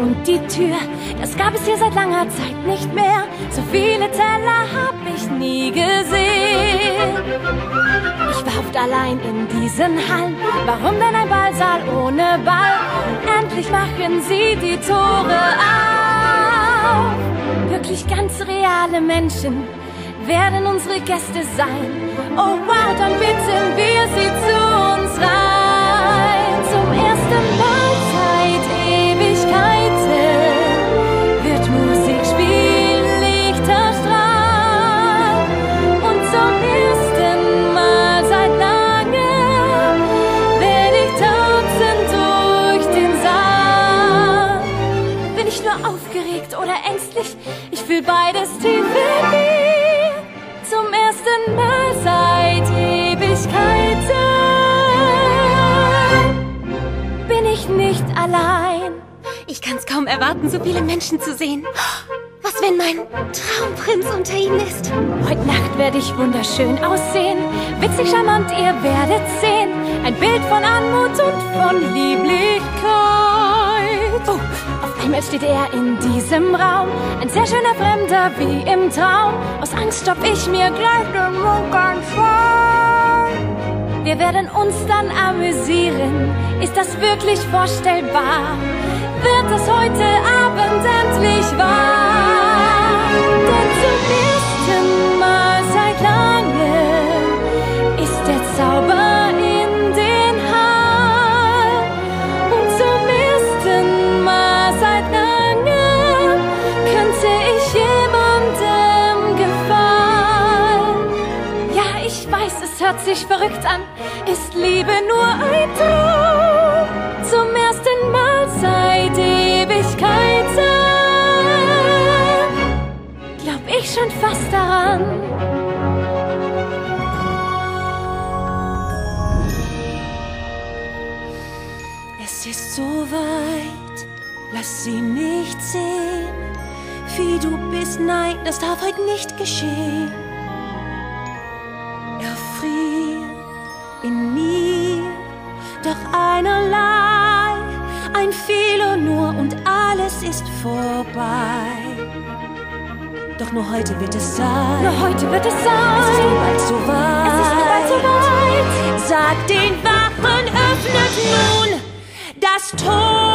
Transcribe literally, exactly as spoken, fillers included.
und die Tür, das gab es hier seit langer Zeit nicht mehr. So viele Teller hab ich nie gesehen. Ich war oft allein in diesen Hallen. Warum denn ein Ballsaal ohne Ball? Endlich machen sie die Tore auf. Wirklich ganz reale Menschen werden unsere Gäste sein. Oh wow, dann bitten wir sie zu uns rein. Zum ersten Mal seit Ewigkeiten wird Musik spielen, Lichter strahlen. Und zum ersten Mal seit langem werde ich tanzen durch den Saal. Bin ich nur aufgeregt oder ängstlich? Ich fühl beides tief in mir. Zum ersten Mal seit Ewigkeiten bin ich nicht allein. Ich kann's kaum erwarten, so viele Menschen zu sehen. Was, wenn mein Traumprinz unter ihnen ist? Heute Nacht werde ich wunderschön aussehen. Witzig, charmant, ihr werdet sehen. Ein Bild von Anmut und von Lieblichkeit. Oh, auf einmal steht er in diesem Raum. Ein sehr schöner Fremder wie im Traum. Aus Angst stopp ich mir gleich den Mund ganz frei. Wir werden uns dann amüsieren. Ist das wirklich vorstellbar? Wird es heute Abend endlich wahr? Denn zum ersten Mal seit langem ist der Zauber in den Hallen. Und zum ersten Mal seit langem könnte ich jemandem gefallen. Ja, ich weiß, es hört sich verrückt an. Ist Liebe nur ein Traum? Zum ersten Mal seit Ewigkeiten glaub ich schon fast daran. Es ist so weit, lass sie nicht sehen, wie du bist. Nein, das darf heute nicht geschehen. Erfrier in mir, doch einerlei, ein Fehler nur und alles ist vorbei. Doch nur heute wird es sein. Nur heute wird es sein. Es ist nur bald so weit. Es ist nur bald so weit. Sag den Wachen, öffnet nun das Tor.